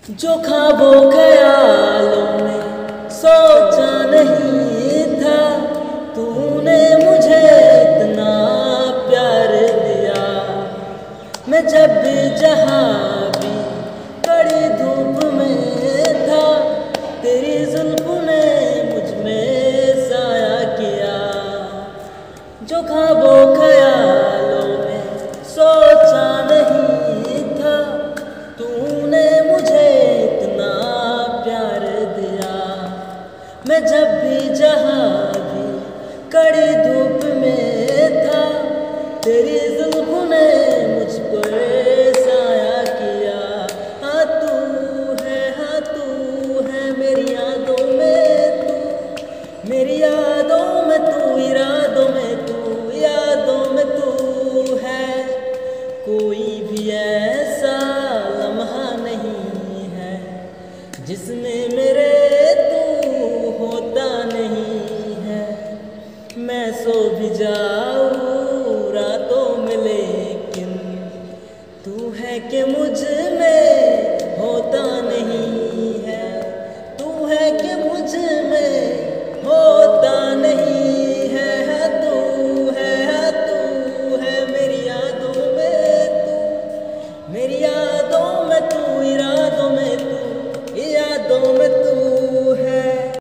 जो ख्वाबों ख्यालों में सोचा नहीं था, तूने मुझे इतना प्यार दिया। मैं जब भी जहाँ भी कड़ी धूप में था, तेरी जुल्फों ने मुझ में साया किया। जो ख्वाबों ख्यालों में सोचा नहीं था, तूने मुझे इतना प्यार दिया। मैं जब भी जहाँ भी कड़ी धूप में था, तेरी जुल्फों ने मुझ पर साया किया। हाँ तू है मेरी यादों में तू, मेरी यादों में तू, इरादों में तू, यादों में तू है। कोई भी ऐसा लम्हा नहीं है जिसमें मेरे तू होता नहीं है। मैं सो भी जाऊँ रातों में, लेकिन तू है कि मुझ